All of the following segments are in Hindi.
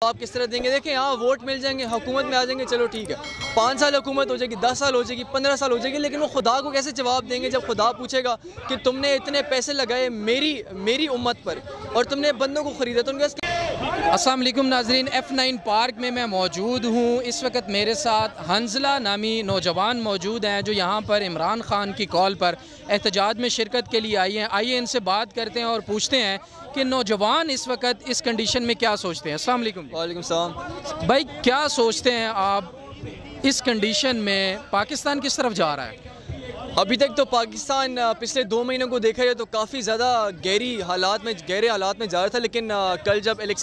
आप किस तरह देंगे? देखिए यहाँ वोट मिल जाएंगे, हुकूमत में आ जाएंगे, चलो ठीक है, 5 साल हुकूमत हो जाएगी, 10 साल हो जाएगी, 15 साल हो जाएगी, लेकिन वो खुदा को कैसे जवाब देंगे जब खुदा पूछेगा कि तुमने इतने पैसे लगाए मेरी उम्मत पर और तुमने बंदों को ख़रीदा? तो उनके अस्सलाम वालेकुम नाजरीन, F9 पार्क में मैं मौजूद हूँ। इस वक्त मेरे साथ हंजला नामी नौजवान मौजूद हैं जो यहाँ पर इमरान खान की कॉल पर एहतजाज में शिरकत के लिए आई हैं। आइए इनसे बात करते हैं और पूछते हैं कि नौजवान इस वक्त इस कंडीशन में क्या सोचते हैं। अस्सलाम वालेकुम। वालेकुम सलाम। भाई क्या सोचते हैं आप, इस कंडीशन में पाकिस्तान किस तरफ जा रहा है? अभी तक तो पाकिस्तान पिछले 2 महीनों को देखा जाए तो काफ़ी ज़्यादा गहरे हालात में जा रहा था, लेकिन कल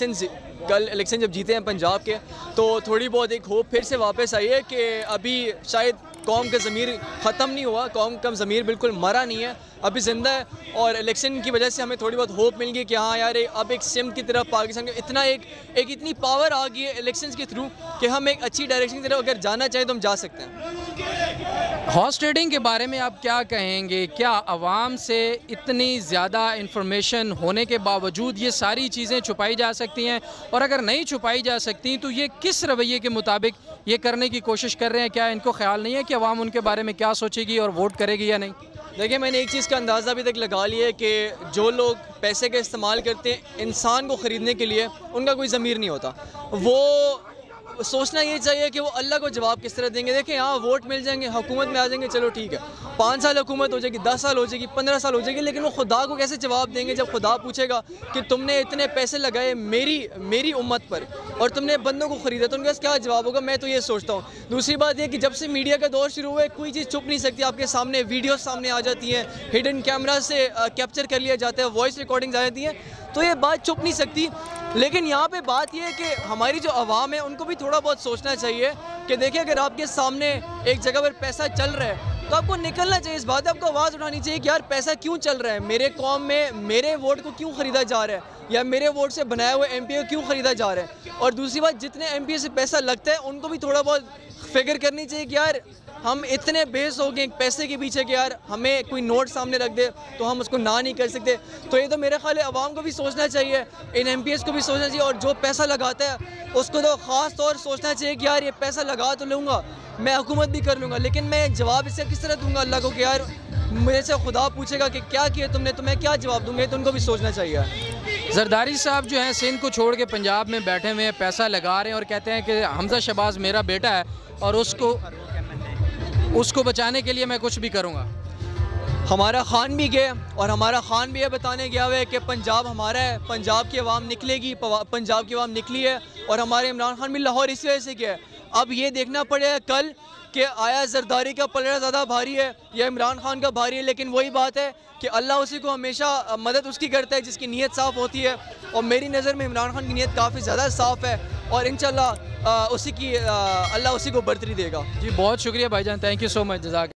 इलेक्शन जब जीते हैं पंजाब के तो थोड़ी बहुत एक होप फिर से वापस आई है कि अभी शायद कौम का ज़मीर ख़त्म नहीं हुआ, कौम का ज़मीर बिल्कुल मरा नहीं है, अभी ज़िंदा है। और इलेक्शन की वजह से हमें थोड़ी बहुत होप मिल गई कि हाँ यार अब एक सिमत की तरफ पाकिस्तान का इतनी पावर आ गई है इलेक्शन के थ्रू कि हम एक अच्छी डायरेक्शन की तरफ अगर जाना चाहें तो हम जा सकते हैं। हॉर्स ट्रेडिंग के बारे में आप क्या कहेंगे? क्या आवाम से इतनी ज़्यादा इंफॉर्मेशन होने के बावजूद ये सारी चीज़ें छुपाई जा सकती हैं, और अगर नहीं छुपाई जा सकती तो ये किस रवैये के मुताबिक ये करने की कोशिश कर रहे हैं? क्या इनको ख्याल नहीं है कि आवाम उनके बारे में क्या सोचेगी और वोट करेगी या नहीं? देखिए मैंने एक चीज़ का अंदाज़ा अभी तक लगा लिया है कि जो लोग पैसे का इस्तेमाल करते हैं इंसान को ख़रीदने के लिए, उनका कोई ज़मीर नहीं होता। वो सोचना ये चाहिए कि वो अल्लाह को जवाब किस तरह देंगे। देखिए यहाँ वोट मिल जाएंगे, हुकूमत में आ जाएंगे, चलो ठीक है, 5 साल हुकूमत हो जाएगी, 10 साल हो जाएगी, 15 साल हो जाएगी, लेकिन वो खुदा को कैसे जवाब देंगे जब खुदा पूछेगा कि तुमने इतने पैसे लगाए मेरी उम्मत पर और तुमने बंदों को ख़रीदा? तो उनके पास क्या जवाब होगा? मैं तो ये सोचता हूँ। दूसरी बात यह कि जब से मीडिया का दौर शुरू हुआ है कोई चीज़ छुप नहीं सकती, आपके सामने वीडियो सामने आ जाती हैं, हिडन कैमरा से कैप्चर कर लिया जाता है, वॉइस रिकॉर्डिंग आ जाती हैं, तो ये बात छुप नहीं सकती। लेकिन यहाँ पे बात यह है कि हमारी जो आवाम है उनको भी थोड़ा बहुत सोचना चाहिए कि देखिए अगर आपके सामने एक जगह पर पैसा चल रहा है तो आपको निकलना चाहिए, इस बात है, आपको आवाज़ उठानी चाहिए कि यार पैसा क्यों चल रहा है, मेरे कौम में मेरे वोट को क्यों ख़रीदा जा रहा है या मेरे वोट से बनाए हुए MP को क्यों ख़रीदा जा रहा है। और दूसरी बात, जितने MP से पैसा लगता है उनको भी थोड़ा बहुत फिक्र करनी चाहिए कि यार हम इतने बेस हो गए पैसे के पीछे कि यार हमें कोई नोट सामने रख दे तो हम उसको ना नहीं कर सकते। तो ये तो मेरे ख्याल है आवाम को भी सोचना चाहिए, इन MPs को भी सोचना चाहिए, और जो पैसा लगाता है उसको तो ख़ास तौर सोचना चाहिए कि यार ये पैसा लगा तो लूँगा, मैं हुकूमत भी कर लूँगा, लेकिन मैं जवाब इससे किस तरह दूँगा अल्लाह को कि यार मुझे से खुदा पूछेगा कि क्या किया तुमने, तो मैं क्या जवाब दूँगा? तो उनको भी सोचना चाहिए। जरदारी साहब जो हैं सिंध को छोड़ के पंजाब में बैठे हुए हैं, पैसा लगा रहे हैं और कहते हैं कि हमजा शहबाज मेरा बेटा है और उसको बचाने के लिए मैं कुछ भी करूँगा। हमारा खान भी गया और हमारा खान भी ये बताने गया हुआ है कि पंजाब हमारा है, पंजाब की आवाम निकलेगी, पंजाब की आवाम निकली है, और हमारे इमरान खान भी लाहौर इसी वजह से गया है। अब ये देखना पड़ेगा कल कि आया जरदारी का पलड़ा ज़्यादा भारी है या इमरान खान का भारी है, लेकिन वही बात है कि अल्लाह उसी को हमेशा मदद उसकी करता है जिसकी नीयत साफ़ होती है, और मेरी नज़र में इमरान खान की नीयत काफ़ी ज़्यादा साफ़ है और इंशाल्लाह अल्लाह उसी को बरतरी देगा। जी बहुत शुक्रिया भाईजान, थैंक यू सो मच, जज़ाक।